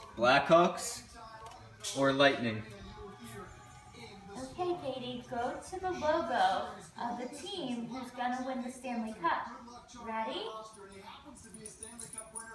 Blackhawks or Lightning? Okay, Katie, go to the logo of the team who's going to win the Stanley Cup. Ready?